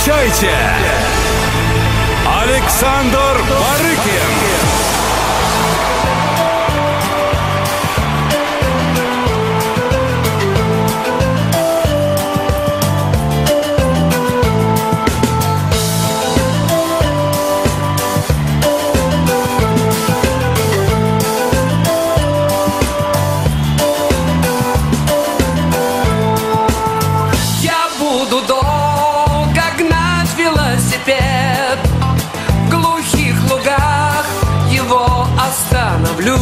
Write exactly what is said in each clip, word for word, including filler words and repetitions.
Встречайте, Александр Барыкин. В глухих лугах его остановлю,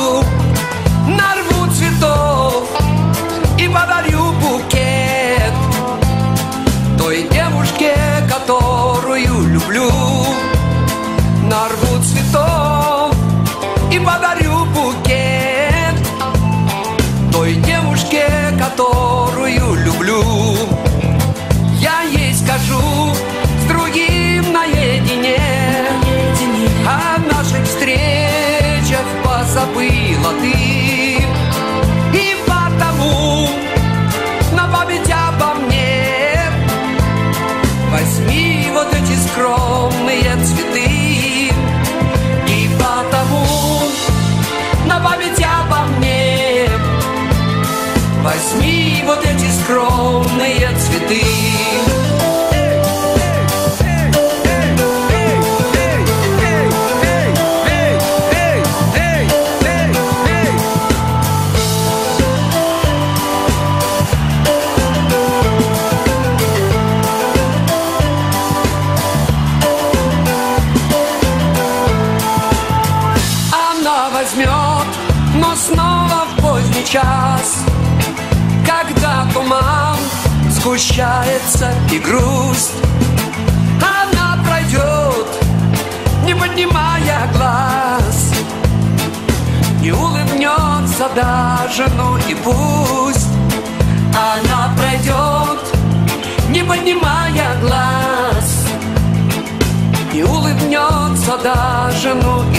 нарву цветов и подарю букет той девушке, которую люблю. Нарву цветов и подарю букет той девушке, которую люблю. Я ей скажу с другим наедине о наших встречах позабыла ты, и потому на память обо мне возьми вот эти скромные цветы. И потому на память обо мне возьми вот эти скромные цветы. Но снова в поздний час, когда туман сгущается и грусть, она пройдет, не поднимая глаз, не улыбнется даже, ну и пусть. Она пройдет, не поднимая глаз, не улыбнется даже, ну